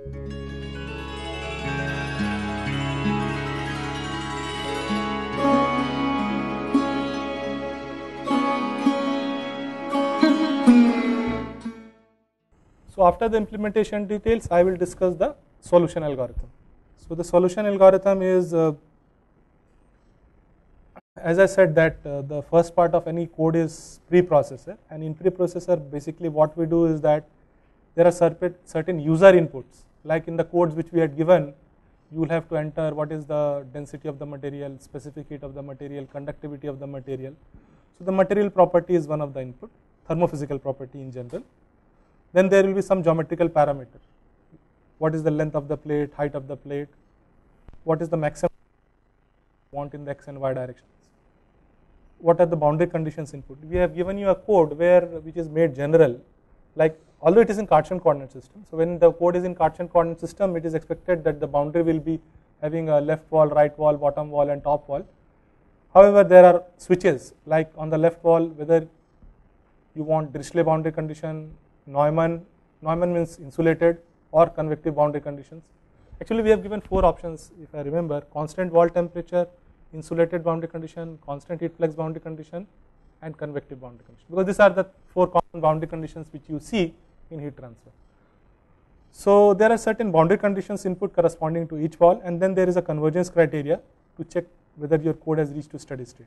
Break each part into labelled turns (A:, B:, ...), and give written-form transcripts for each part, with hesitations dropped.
A: So after the implementation details, I will discuss the solution algorithm. So the solution algorithm is, as I said, that the first part of any code is preprocessor, and in preprocessor basically what we do is that there are certain user inputs, like in the codes which we had given, you will have to enter what is the density of the material, specific heat of the material, conductivity of the material. So the material property is one of the input, thermophysical property in general. Then there will be some geometrical parameter. What is the length of the plate, height of the plate, what is the maximum want in the x and y directions, what are the boundary conditions input. We have given you a code which is made general, like although it is in Cartesian coordinate system. So when the code is in Cartesian coordinate system, it is expected that the boundary will be having a left wall, right wall, bottom wall and top wall. However, there are switches, like on the left wall, whether you want Dirichlet boundary condition, Neumann means insulated, or convective boundary conditions. Actually we have given 4 options if I remember: constant wall temperature, insulated boundary condition, constant heat flux boundary condition and convective boundary condition, because these are the 4 common boundary conditions which you see in heat transfer. So there are certain boundary conditions input corresponding to each wall, and then there is a convergence criteria to check whether your code has reached to steady state.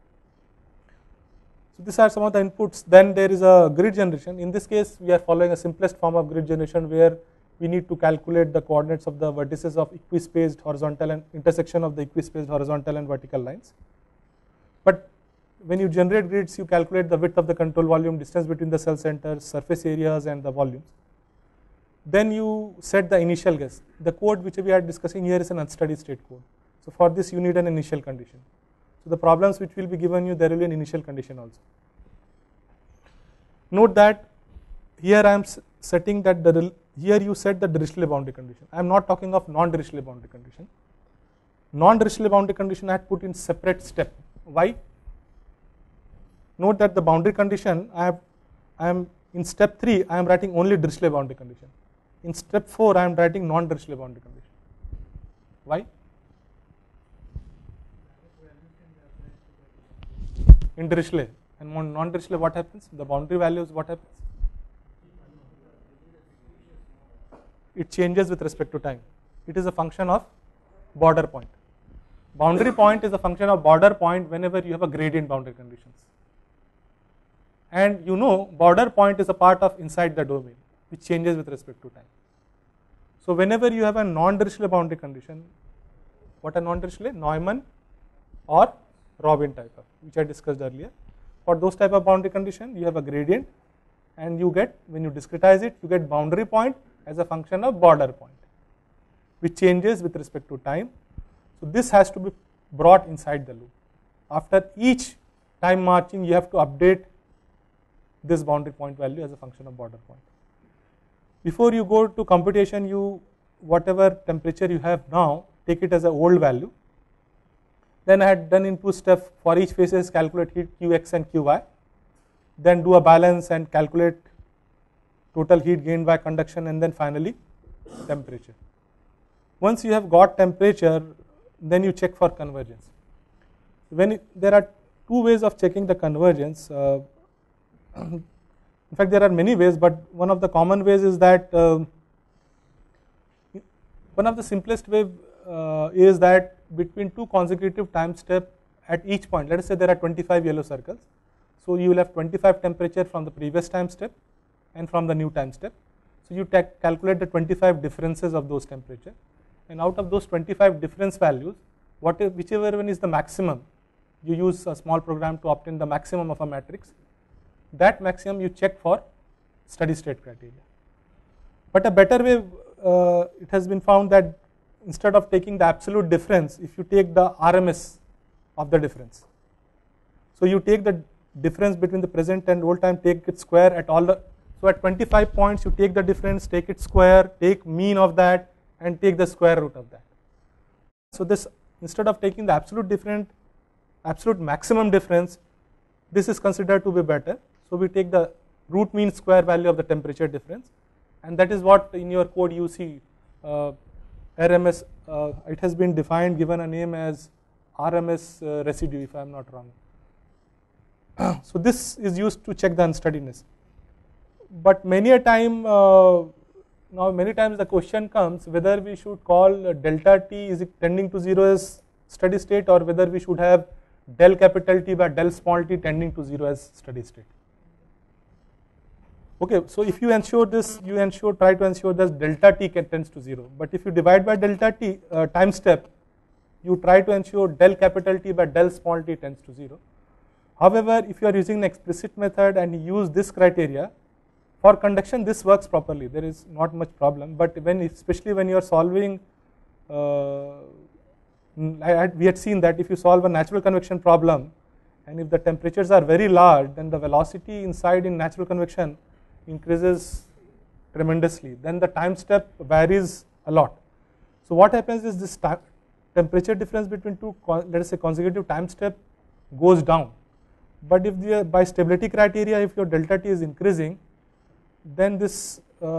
A: So these are some of the inputs. Then there is a grid generation. In this case we are following a simplest form of grid generation, where we need to calculate the coordinates of the vertices of equispaced horizontal and intersection of the equispaced horizontal and vertical lines. But when you generate grids, you calculate the width of the control volume, distance between the cell centers, surface areas and the volumes. Then you set the initial guess. The code which we are discussing here is an unsteady state code. So for this you need an initial condition. So the problems which will be given you, there will be an initial condition also. Note that here I am setting that here you set the Dirichlet boundary condition. I am not talking of non-Dirichlet boundary condition. Non-Dirichlet boundary condition I had put in separate step. Why? Note that the boundary condition I am in step 3 I am writing only Dirichlet boundary condition. In step 4 I am writing non-Dirichlet boundary condition. Why? In Dirichlet and non-Dirichlet what happens? The boundary values what happens? It changes with respect to time. It is a function of border point. Boundary point is a function of border point whenever you have a gradient boundary conditions. And you know border point is a part of inside the domain which changes with respect to time. So whenever you have a non-Dirichlet boundary condition, what a non-Dirichlet? Neumann or Robin type of, which I discussed earlier. For those type of boundary condition, you have a gradient, and you get, when you discretize it, you get boundary point as a function of border point, which changes with respect to time. So this has to be brought inside the loop. After each time marching, you have to update this boundary point value as a function of border point. Before you go to computation, you whatever temperature you have now, take it as an old value. Then I had done in 2 steps. For each phases calculate heat Qx and Qy, then do a balance and calculate total heat gained by conduction, and then finally temperature. Once you have got temperature, then you check for convergence. There are 2 ways of checking the convergence. In fact there are many ways, but one of the common ways is that one of the simplest way is that between 2 consecutive time steps at each point, let us say there are 25 yellow circles, so you will have 25 temperature from the previous time step and from the new time step. So you calculate the 25 differences of those temperature, and out of those 25 difference values, whichever one is the maximum, you use a small program to obtain the maximum of a matrix. That maximum you check for steady state criteria. But a better way, it has been found that instead of taking the absolute difference, if you take the RMS of the difference, so you take the difference between the present and old time, take its square at all the, so at 25 points you take the difference, take its square, take mean of that and take the square root of that. So this, instead of taking the absolute maximum difference, this is considered to be better. So we take the root mean square value of the temperature difference, and that is what in your code you see RMS, it has been defined, given a name as RMS residue, if I am not wrong. So this is used to check the unsteadiness. But many a time, now many times the question comes whether we should call delta t is tending to 0 as steady state, or whether we should have del capital T by del small t tending to 0 as steady state. Okay, so if you ensure this, you try to ensure that delta t tends to 0. But if you divide by delta t time step, you try to ensure del capital T by del small t tends to 0. However, if you are using an explicit method and you use this criteria, for conduction this works properly, there is not much problem. But especially when you are solving, we had seen that if you solve a natural convection problem and if the temperatures are very large, then the velocity inside in natural convection increases tremendously, then the time step varies a lot. So what happens is this temperature difference between two, let us say, consecutive time step goes down. But if by stability criteria, if your delta t is increasing, then this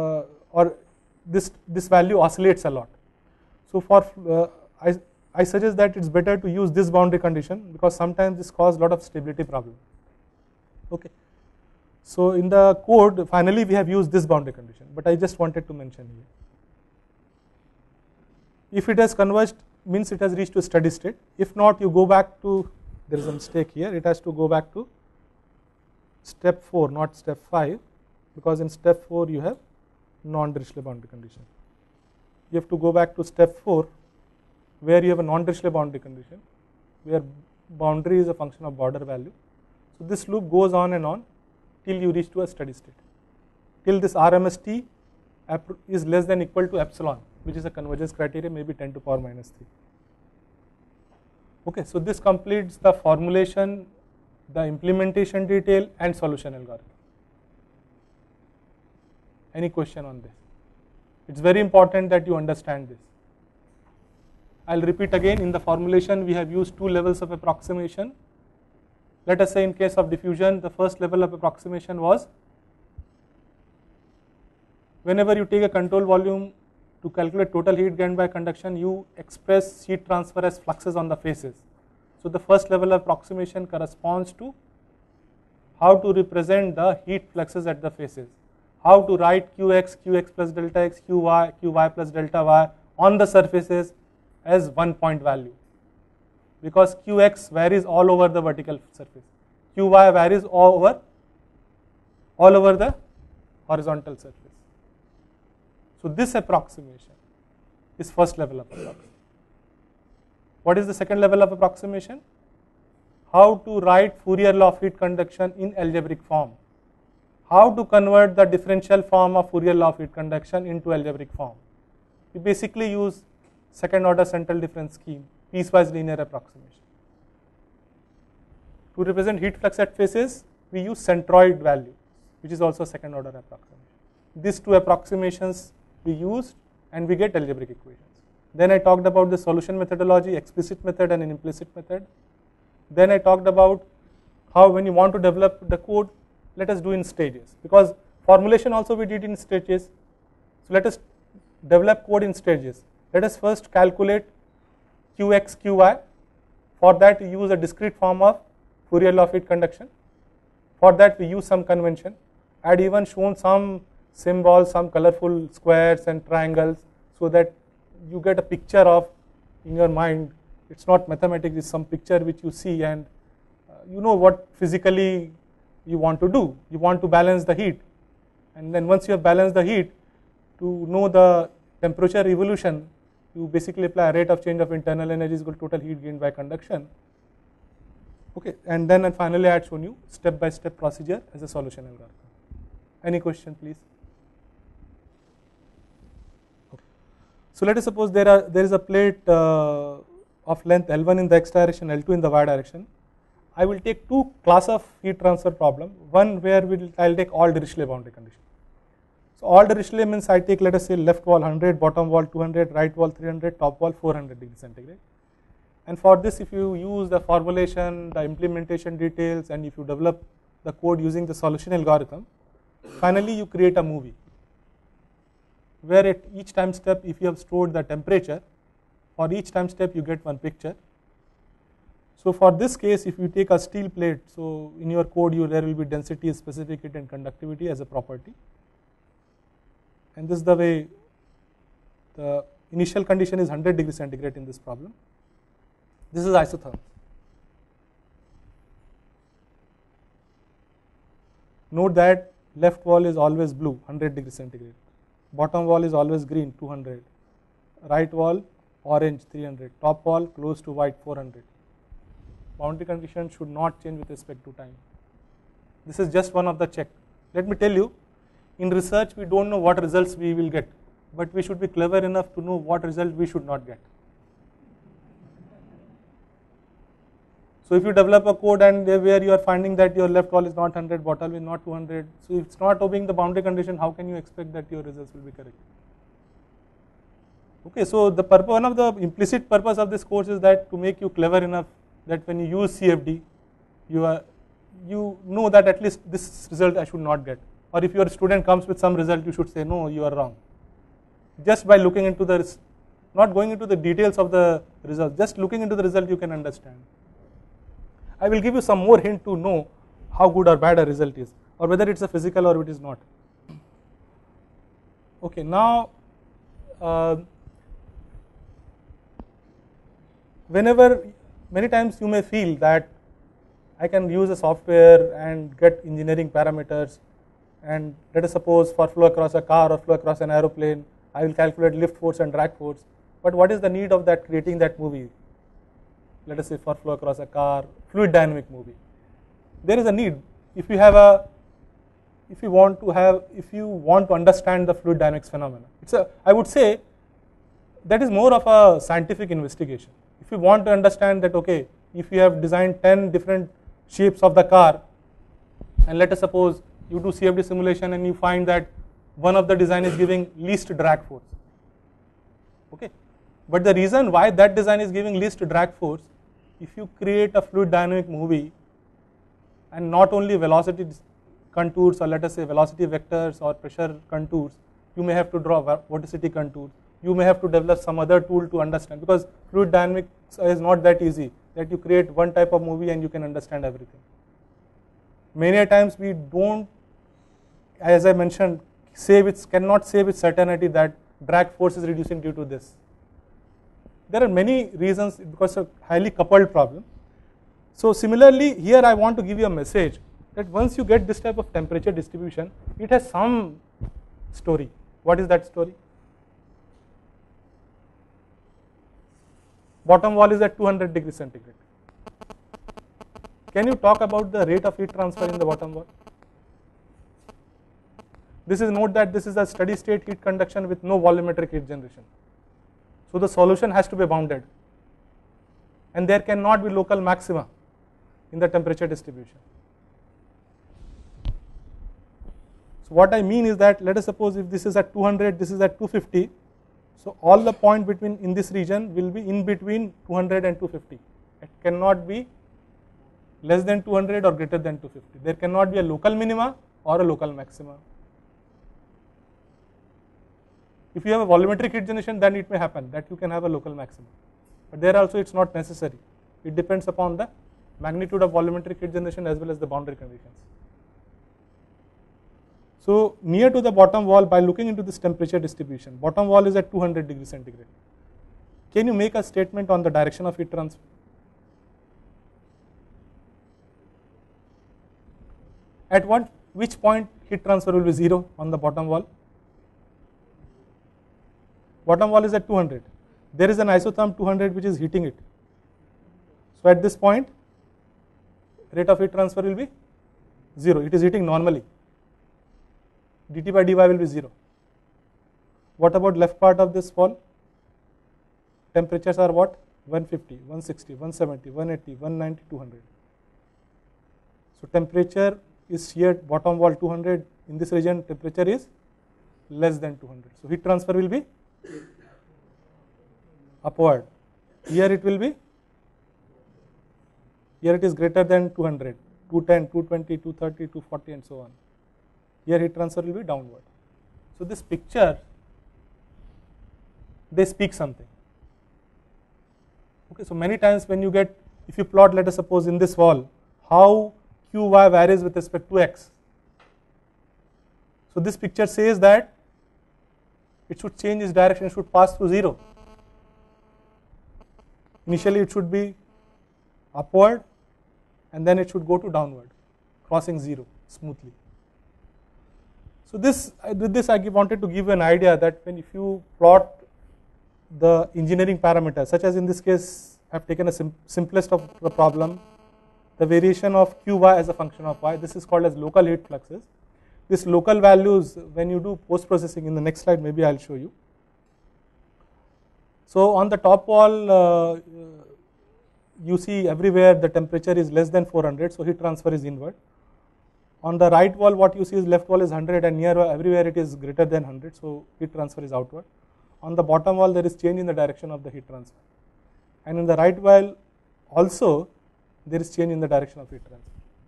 A: this value oscillates a lot. So for I suggest that it's better to use this boundary condition, because sometimes this causes a lot of stability problem. Okay. So in the code, finally we have used this boundary condition, but I just wanted to mention here. If it has converged, means it has reached to steady state. If not, you go back to, there is a mistake here, it has to go back to step 4, not step 5, because in step 4 you have non-Dirichlet boundary condition. You have to go back to step 4, where you have a non-Dirichlet boundary condition, where boundary is a function of border value. So this loop goes on and on till you reach to a steady state, till this RMS t is less than equal to epsilon, which is a convergence criteria, maybe 10 to the power minus 3. Okay, so this completes the formulation, the implementation detail, and solution algorithm. Any question on this? It's very important that you understand this. I'll repeat again, in the formulation we have used 2 levels of approximation. Let us say in case of diffusion, the first level of approximation was whenever you take a control volume to calculate total heat gained by conduction, you express heat transfer as fluxes on the faces. So the first level of approximation corresponds to how to represent the heat fluxes at the faces, how to write qx, qx plus delta x, qy, qy plus delta y on the surfaces as 1 point value, because qx varies all over the vertical surface, qy varies all over the horizontal surface. So this approximation is first level of approximation. What is the second level of approximation? How to write Fourier law of heat conduction in algebraic form, how to convert the differential form of Fourier law of heat conduction into algebraic form. We basically use second order central difference scheme, piecewise linear approximation. To represent heat flux at faces, we use centroid value, which is also second order approximation. These 2 approximations we used and we get algebraic equations. Then I talked about the solution methodology, explicit method and an implicit method. Then I talked about how when you want to develop the code, let us do in stages, because formulation also we did in stages. So let us develop code in stages. Let us first calculate qx, qy. For that we use a discrete form of Fourier law of heat conduction. For that we use some convention. I had even shown some symbols, some colorful squares and triangles, so that you get a picture of in your mind. It's not mathematics, it's some picture which you see, and you know what physically you want to do. You want to balance the heat, and then once you have balanced the heat, to know the temperature evolution, you basically apply a rate of change of internal energy is equal to total heat gained by conduction. Okay, and then finally I had shown you step by step procedure as a solution algorithm. Any question, please? Okay. So let us suppose there is a plate of length L1 in the x direction, L2 in the y direction. I will take 2 class of heat transfer problem. One where I will take all Dirichlet boundary conditions. So all Dirichlet means I take, let us say, left wall 100, bottom wall 200, right wall 300, top wall 400 degrees centigrade. And for this, if you use the formulation, the implementation details, and if you develop the code using the solution algorithm, finally you create a movie. where at each time step, if you have stored the temperature, for each time step you get one picture. So for this case, if you take a steel plate, so in your code there will be density, specific heat and conductivity as a property, and this is the way the initial condition is 100 degrees centigrade in this problem. This is isotherms. Note that left wall is always blue, 100 degrees centigrade. Bottom wall is always green, 200. Right wall, orange, 300. Top wall, close to white, 400. Boundary condition should not change with respect to time. This is just one of the check. Let me tell you, in research we don't know what results we will get, but we should be clever enough to know what result we should not get. So if you develop a code and where you are finding that your left wall is not 100, bottom wall is not 200, so if it's not obeying the boundary condition, how can you expect that your results will be correct? Okay, so the purpose, one of the implicit purpose of this course is that to make you clever enough that when you use CFD, you know that at least this result I should not get. Or if your student comes with some result, you should say no, you are wrong. Just by looking into the, not going into the details of the result, just looking into the result you can understand. I will give you some more hint to know how good or bad a result is, or whether it's a physical or it is not. Okay, now many times you may feel that I can use a software and get engineering parameters, and let us suppose for flow across a car or flow across an aeroplane, I will calculate lift force and drag force. But what is the need of that creating that movie? Let us say for flow across a car, fluid dynamic movie. There is a need. If you want to understand the fluid dynamics phenomena, I would say that is more of a scientific investigation. If you want to understand that, okay, if you have designed 10 different shapes of the car, and let us suppose you do CFD simulation and you find that one of the design is giving least drag force. Okay, but the reason why that design is giving least drag force, if you create a fluid dynamic movie and not only velocity contours, or let us say velocity vectors or pressure contours, you may have to draw vorticity contours, you may have to develop some other tool to understand, because fluid dynamics is not that easy that you create one type of movie and you can understand everything. Many times we don't, as I mentioned, cannot say with certainty that drag force is reducing due to this. There are many reasons because of highly coupled problem. So similarly, here I want to give you a message that once you get this type of temperature distribution, it has some story. What is that story? Bottom wall is at 200 degrees centigrade. Can you talk about the rate of heat transfer in the bottom wall? This is, note that this is a steady state heat conduction with no volumetric heat generation. So the solution has to be bounded, and there cannot be local maxima in the temperature distribution. So what I mean is that, let us suppose if this is at 200, this is at 250, so all the point between in this region will be in between 200 and 250. It cannot be less than 200 or greater than 250. There cannot be a local minima or a local maxima. If you have a volumetric heat generation, then it may happen that you can have a local maximum, but there also it is not necessary. It depends upon the magnitude of volumetric heat generation as well as the boundary conditions. So near to the bottom wall, by looking into this temperature distribution, bottom wall is at 200 degrees centigrade. Can you make a statement on the direction of heat transfer? At which point heat transfer will be 0 on the bottom wall? Bottom wall is at 200. There is an isotherm 200 which is heating it. So at this point, rate of heat transfer will be 0. It is heating normally. dt by dy will be 0. What about left part of this wall? Temperatures are what? 150, 160, 170, 180, 190, 200. So temperature is here, bottom wall 200. In this region, temperature is less than 200. So heat transfer will be upward. Here it will be, here it is greater than 200, 210, 220, 230, 240 and so on. Here heat transfer will be downward. So this picture they speak something. Okay, so many times when you get, if you plot, let us suppose in this wall, how qy varies with respect to x. So this picture says that it should change its direction, it should pass through 0. Initially it should be upward and then it should go to downward, crossing 0 smoothly. So with this I wanted to give you an idea that when if you plot the engineering parameters, such as in this case I have taken a simplest of the problem, the variation of qy as a function of y, this is called as local heat fluxes. This local values, when you do post processing, in the next slide maybe I will show you. So on the top wall you see everywhere the temperature is less than 400, so heat transfer is inward. On the right wall what you see is left wall is 100 and near everywhere it is greater than 100, so heat transfer is outward. On the bottom wall there is change in the direction of the heat transfer, and in the right wall also there is change in the direction of heat transfer.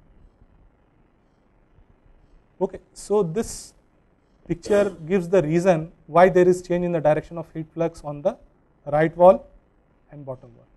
A: Okay, so this picture gives the reason why there is change in the direction of heat flux on the right wall and bottom wall.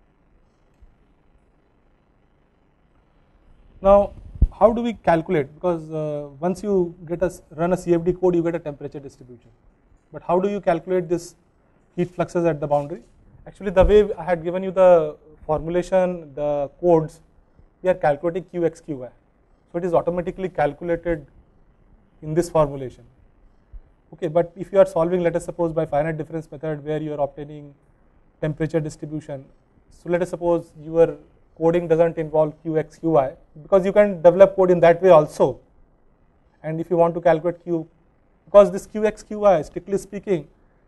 A: Now how do we calculate, because once you run a CFD code you get a temperature distribution, but how do you calculate this heat fluxes at the boundary? Actually the way I had given you the formulation, the codes, we are calculating qx qy, so it is automatically calculated in this formulation. Okay, but if you are solving, let us suppose by finite difference method where you are obtaining temperature distribution, so let us suppose your coding does not involve qx qy, because you can develop code in that way also, and if you want to calculate q, because this qx qy strictly speaking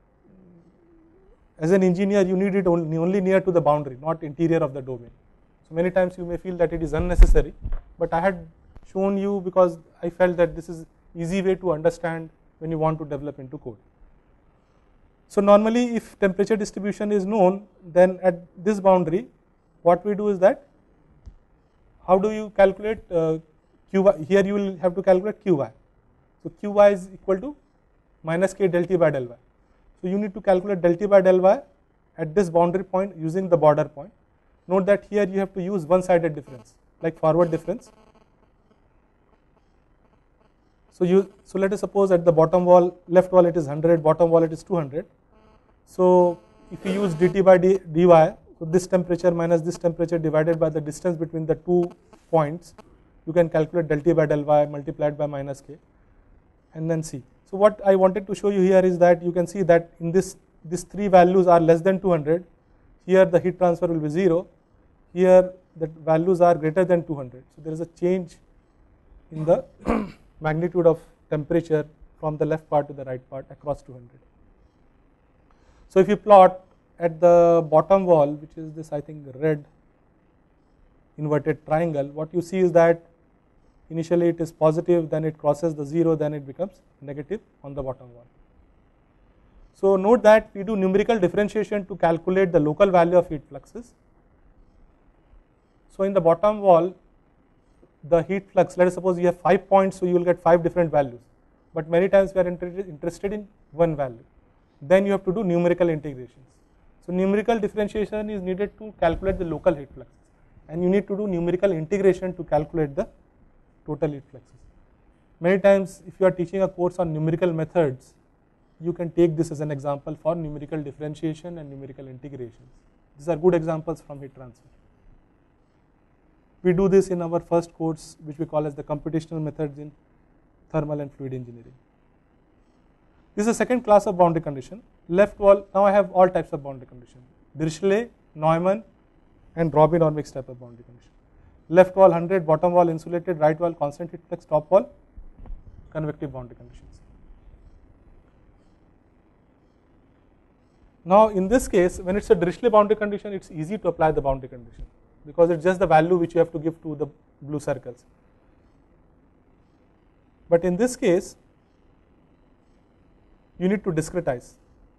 A: as an engineer you need it only near to the boundary, not interior of the domain. So many times you may feel that it is unnecessary, but I had shown you because I felt that this is easy way to understand when you want to develop into code. So normally if temperature distribution is known, then at this boundary what we do is that, how do you calculate qy? Here you will have to calculate qy. So qy is equal to minus k del t by del y. So you need to calculate del t by del y at this boundary point using the border point. Note that here you have to use one-sided difference, like forward difference. So let us suppose at the bottom wall, left wall it is 100, bottom wall it is 200. So if you use dt by dy, so this temperature minus this temperature divided by the distance between the 2 points, you can calculate del t by del y multiplied by minus k and then see. So what I wanted to show you here is that you can see that in these 3 values are less than 200, here the heat transfer will be 0, here the values are greater than 200. So there is a change in the magnitude of temperature from the left part to the right part across 200. So if you plot at the bottom wall, which is this I think red inverted triangle, what you see is that initially it is positive, then it crosses the 0, then it becomes negative on the bottom wall. So note that we do numerical differentiation to calculate the local value of heat fluxes. So in the bottom wall the heat flux, let us suppose you have 5 points, so you will get 5 different values, but many times we are interested in one value, then you have to do numerical integrations. So numerical differentiation is needed to calculate the local heat fluxes, and you need to do numerical integration to calculate the total heat fluxes. Many times if you are teaching a course on numerical methods, you can take this as an example for numerical differentiation and numerical integrations. These are good examples from heat transfer. We do this in our first course, which we call as the computational methods in thermal and fluid engineering. This is the second class of boundary condition. Left wall, now I have all types of boundary condition: Dirichlet, Neumann and Robin or mixed type of boundary condition. Left wall 100, bottom wall insulated, right wall constant heat flux, top wall convective boundary conditions. Now in this case, when it's a Dirichlet boundary condition, it's easy to apply the boundary condition, because it's just the value which you have to give to the blue circles. But in this case, you need to discretize.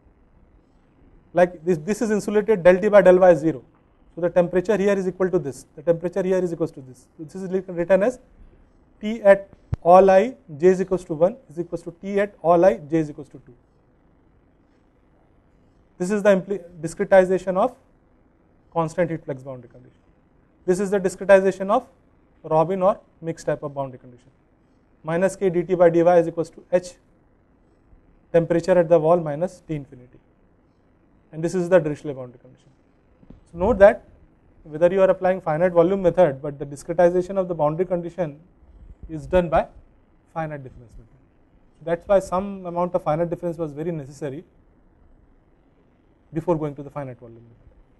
A: Like this is insulated, del T by del Y is 0. So the temperature here is equal to this, the temperature here is equal to this. So this is written as T at all I j is equals to 1 is equals to T at all I j is equals to 2. This is the discretization of constant heat flux boundary condition. This is the discretization of Robin or mixed type of boundary condition. Minus k dt by dy is equals to h temperature at the wall minus T infinity. And this is the Dirichlet boundary condition. So note that whether you are applying finite volume method, but the discretization of the boundary condition is done by finite difference method. So that's why some amount of finite difference was very necessary before going to the finite volume method.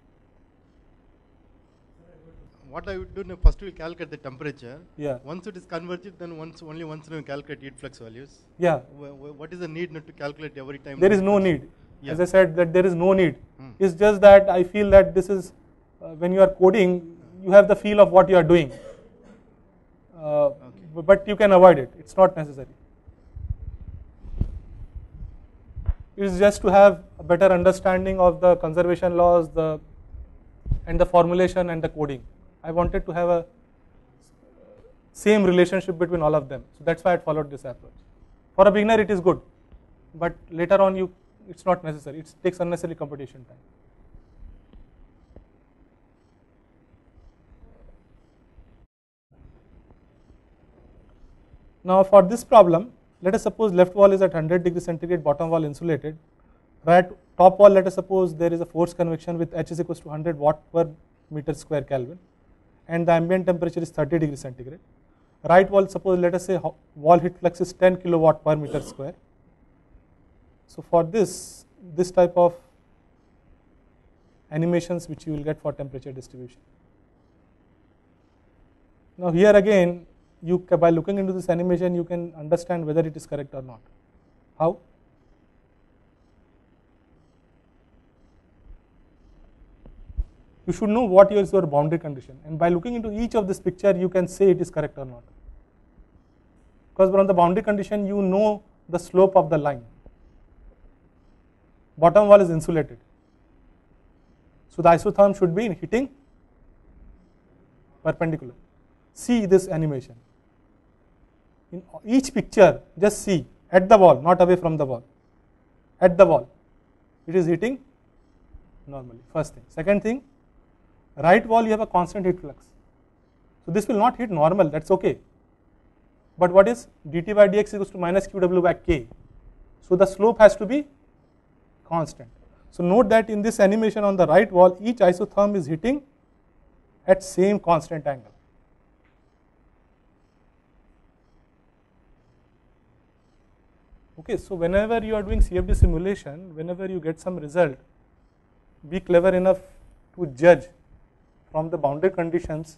B: What I would do now, first we will calculate the temperature.
A: Yeah.
B: Once it is converged, then only once we calculate heat flux values.
A: Yeah.
B: What is the need not to calculate every time?
A: There is no need.
B: Yeah.
A: As I said, that there is no need. It's just that I feel that this is when you are coding, you have the feel of what you are doing. Okay. But you can avoid it. It's not necessary. It is just to have a better understanding of the conservation laws, and the formulation and the coding. I wanted to have a same relationship between all of them. So that's why I followed this approach. For a beginner it is good, but later on it's not necessary. It takes unnecessary computation time. Now for this problem, let us suppose left wall is at 100 degree centigrade, bottom wall insulated. Right top wall, let us suppose there is a forced convection with H is equals to 100 watt per meter square Kelvin, and the ambient temperature is 30 degree centigrade. Right wall, suppose let us say wall heat flux is 10 kilowatt per meter square. So for this type of animations which you will get for temperature distribution. Now here again, by looking into this animation, you can understand whether it is correct or not. How? You should know what is your boundary condition, and by looking into each of this picture, you can say it is correct or not. Because from the boundary condition, you know the slope of the line. Bottom wall is insulated, so the isotherm should be hitting perpendicular. See this animation. In each picture, just see at the wall, not away from the wall. At the wall, it is hitting normally. First thing. Second thing, right wall you have a constant heat flux. So this will not hit normal, that's okay. But what is dt by dx equals to minus qw by k. So the slope has to be constant. So note that in this animation on the right wall, each isotherm is hitting at same constant angle. Okay, so whenever you are doing CFD simulation, whenever you get some result, be clever enough to judge from the boundary conditions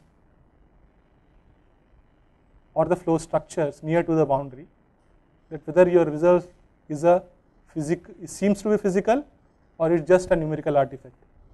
A: or the flow structures near to the boundary that whether your result is seems to be physical or it's just a numerical artifact.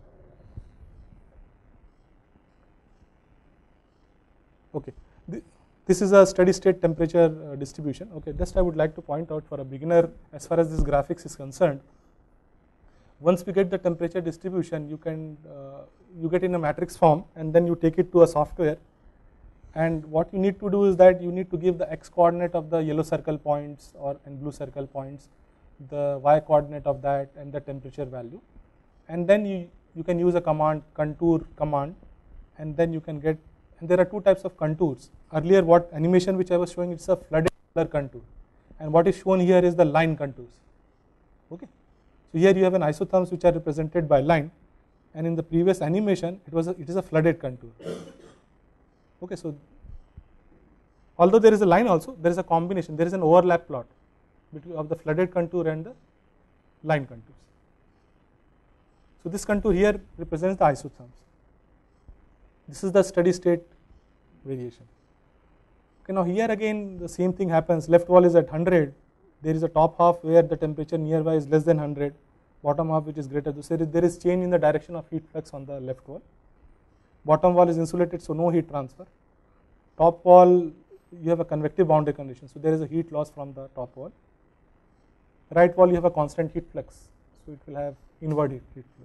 A: Okay. This is a steady state temperature distribution. Okay, just I would like to point out for a beginner, as far as this graphics is concerned, once we get the temperature distribution, you get in a matrix form, and then you take it to a software, and what you need to do is that you need to give the x coordinate of the yellow circle points and blue circle points, the y coordinate of that, and the temperature value, and then you can use a command, contour command, and then you can get. And there are two types of contours. Earlier, what animation which I was showing, it's a flooded color contour, and what is shown here is the line contours. Okay, so here you have an isotherms which are represented by line, and in the previous animation, it is a flooded contour. Okay, so although there is a line also, there is a combination. There is an overlap plot of the flooded contour and the line contours. So this contour here represents the isotherms. This is the steady state variation. Okay, now here again the same thing happens. Left wall is at 100. There is a top half where the temperature nearby is less than 100. Bottom half which is greater. So there is change in the direction of heat flux on the left wall. Bottom wall is insulated, so no heat transfer. Top wall, you have a convective boundary condition, so there is a heat loss from the top wall. Right wall, you have a constant heat flux, so it will have inward heat flow.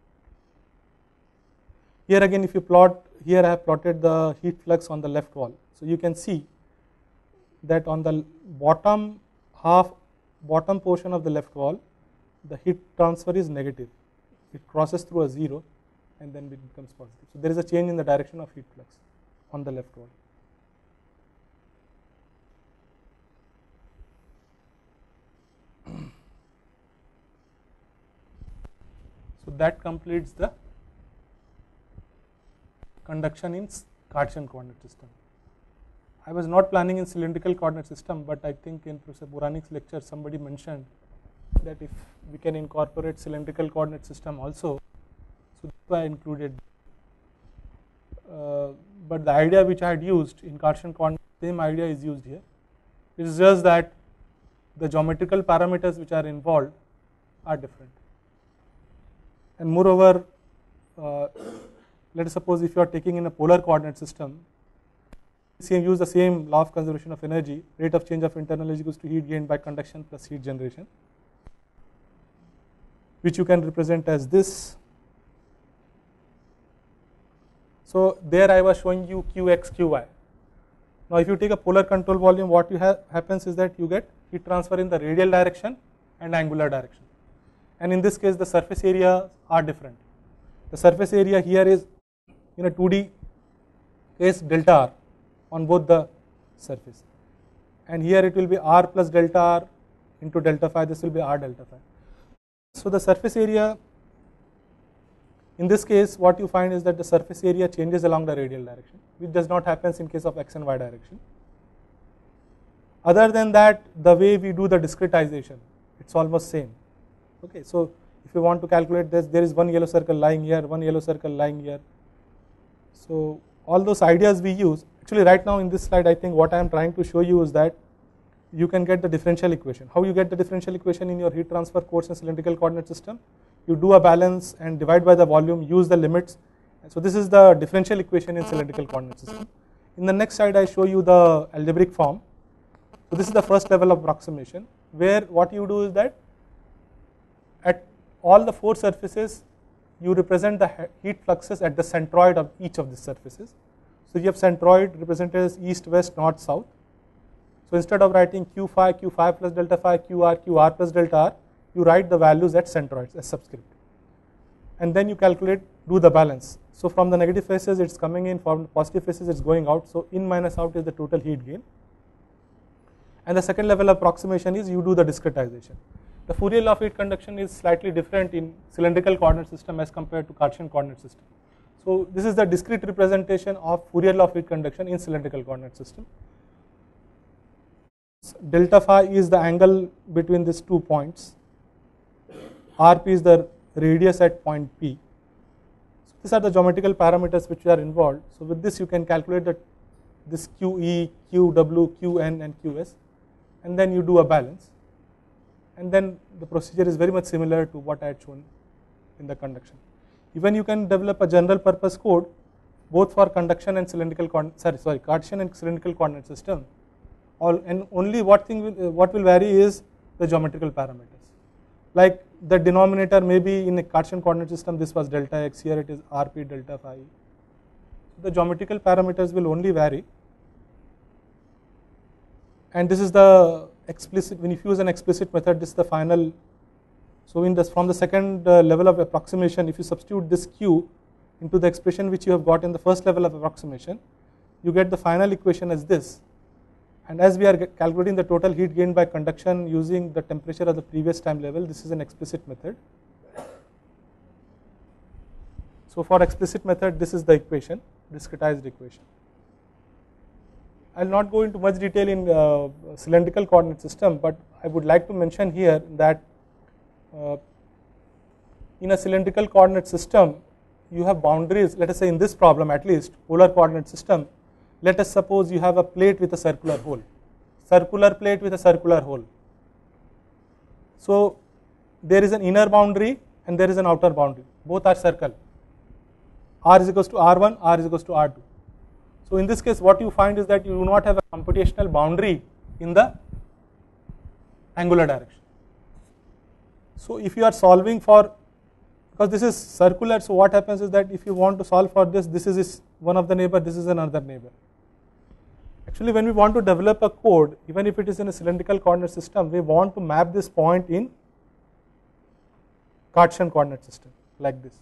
A: Here again, if you plot, here I have plotted the heat flux on the left wall. So you can see that on the bottom portion of the left wall, the heat transfer is negative. it crosses through a 0 and then it becomes positive. So there is a change in the direction of heat flux on the left wall. So that completes the conduction in Cartesian coordinate system. I was not planning in cylindrical coordinate system, but I think in Professor Buranik's lecture somebody mentioned that if we can incorporate cylindrical coordinate system also, so that's why I included. But the idea which I had used in Cartesian coordinate, same idea is used here. It is just that the geometrical parameters which are involved are different. And moreover, let us suppose if you are taking in a polar coordinate system, use the same law of conservation of energy, rate of change of internal energy equals to heat gained by conduction plus heat generation, which you can represent as this. So there I was showing you Qx, Qy. Now if you take a polar control volume, what you happens is that you get heat transfer in the radial direction and angular direction. And in this case the surface area are different. The surface area here is in a 2D case delta r on both the surface, and here it will be r plus delta r into delta phi, this will be r delta phi. So the surface area in this case, what you find is that the surface area changes along the radial direction, which does not happen in case of x and y direction. Other than that, the way we do the discretization, it's almost same. Okay, so if you want to calculate this, there is one yellow circle lying here, one yellow circle lying here. So all those ideas we use, actually right now in this slide I think what I am trying to show you is that you can get the differential equation. How you get the differential equation in your heat transfer course in cylindrical coordinate system? You do a balance and divide by the volume, use the limits. So this is the differential equation in cylindrical coordinate system. In the next slide I show you the algebraic form. So this is the first level of approximation, where what you do is that at all the 4 surfaces you represent the heat fluxes at the centroid of each of the surfaces. So you have centroid represented as east, west, north, south. So instead of writing q phi plus delta phi, qr plus delta r, you write the values at centroids as subscript. And then you calculate, do the balance. So from the negative faces it's coming in, from the positive faces it's going out. So in minus out is the total heat gain. And the second level approximation is you do the discretization. The Fourier law of heat conduction is slightly different in cylindrical coordinate system as compared to Cartesian coordinate system. So this is the discrete representation of Fourier law of heat conduction in cylindrical coordinate system. Delta phi is the angle between these 2 points. Rp is the radius at point P. So these are the geometrical parameters which are involved. So with this you can calculate that this QE, QW, QN and QS, and then you do a balance. And then the procedure is very much similar to what I had shown in the conduction. Even you can develop a general purpose code both for conduction and cylindrical Cartesian and cylindrical coordinate system. And only what will vary is the geometrical parameters. Like the denominator maybe in a Cartesian coordinate system this was delta x, here it is rp delta phi. The geometrical parameters will only vary. And this is the explicit, when you use an explicit method, this is the final. So in this, from the second level of approximation, if you substitute this q into the expression which you have got in the first level of approximation, you get the final equation as this. And as we are calculating the total heat gained by conduction using the temperature of the previous time level, this is an explicit method. So for explicit method, this is the equation, discretized equation. I will not go into much detail in cylindrical coordinate system, but I would like to mention here that in a cylindrical coordinate system, you have boundaries. Let us say in this problem at least, polar coordinate system, let us suppose you have a plate with a circular hole, circular plate with a circular hole. So there is an inner boundary and there is an outer boundary, both are circle. R is equals to R1, R is equals to R2. So in this case what you find is that you do not have a computational boundary in the angular direction. So if you are solving for, because this is circular, so what happens is that if you want to solve for this, this is one of the neighbor, this is another neighbor. Actually when we want to develop a code, even if it is in a cylindrical coordinate system, we want to map this point in Cartesian coordinate system. like this,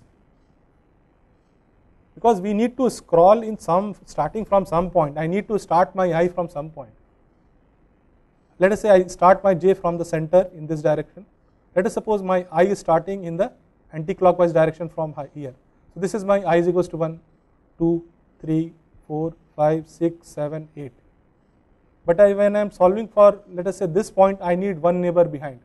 A: because we need to scroll in starting from some point. I need to start my I from some point. Let us say I start my j from the center in this direction. Let us suppose my I is starting in the anti-clockwise direction from here. So this is my I is equals to 1, 2, 3, 4, 5, 6, 7, 8. But when I am solving for, let us say, this point, I need one neighbor behind.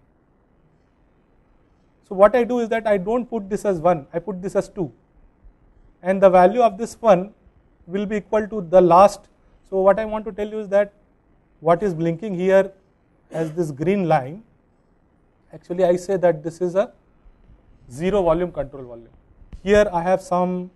A: So what I do is that I don't put this as 1, I put this as 2. And the value of this 1 will be equal to the last. So what I want to tell you is that what is blinking here as this green line, actually I say that this is a zero volume control volume. Here I have some,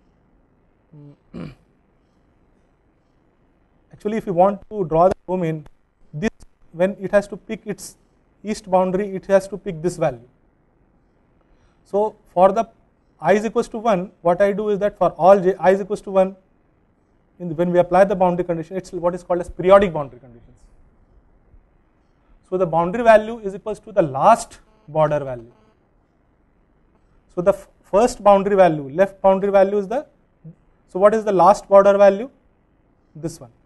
A: actually if you want to draw the domain, this, when it has to pick its east boundary, it has to pick this value. So for the I is equals to 1, what I do is that for all j I is equals to 1, when we apply the boundary condition, it's what is called as periodic boundary conditions. So the boundary value is equals to the last border value. So the first boundary value, left boundary value is the, so what is the last border value? This one.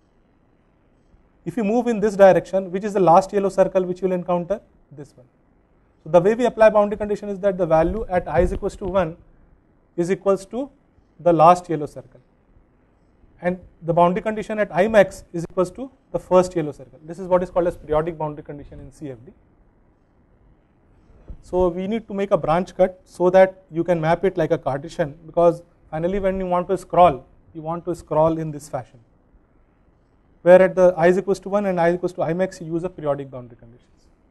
A: If you move in this direction, which is the last yellow circle which you will encounter? This one. So the way we apply boundary condition is that the value at I is equals to 1 is equals to the last yellow circle, and the boundary condition at I max is equals to the first yellow circle. This is what is called as periodic boundary condition in CFD. So we need to make a branch cut so that you can map it like a Cartesian, because finally when you want to scroll, you want to scroll in this fashion, where at the I is equals to 1 and I is equals to I max you use a periodic boundary conditions.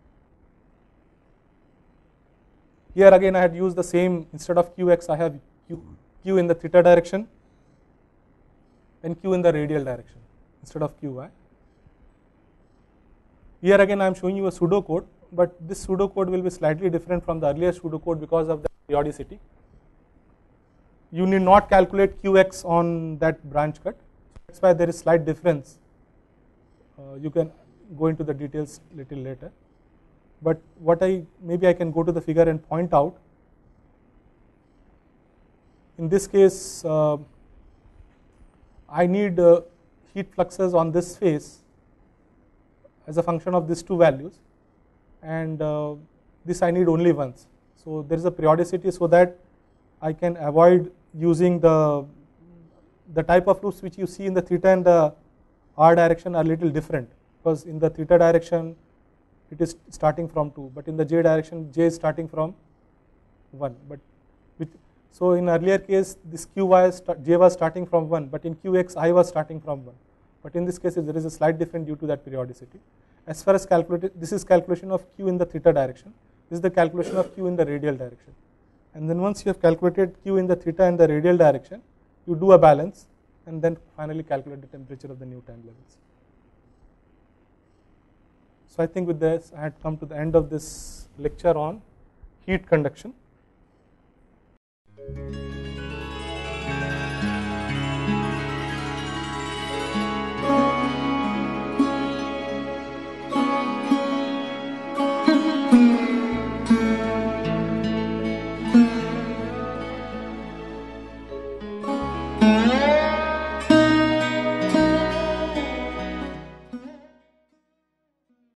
A: Here again I had used the same, instead of qx I have q in the theta direction and q in the radial direction instead of qy. Here again I am showing you a pseudocode, but this pseudocode will be slightly different from the earlier pseudocode because of the periodicity. You need not calculate qx on that branch cut, that's why there is slight difference. You can go into the details little later. But what maybe I can go to the figure and point out. In this case, I need heat fluxes on this face as a function of these two values, and this I need only once. So there is a periodicity so that I can avoid using the type of loops which you see in the theta and the r direction are little different, because in the theta direction it is starting from 2, but in the j direction j is starting from 1. But so in earlier case this j was starting from 1, but in qx I was starting from 1. But in this case there is a slight difference due to that periodicity. As far as calculated, this is calculation of q in the theta direction, this is the calculation of q in the radial direction. And then once you have calculated q in the theta and the radial direction, you do a balance and then finally calculate the temperature of the new time levels. So I think with this I had come to the end of this lecture on heat conduction.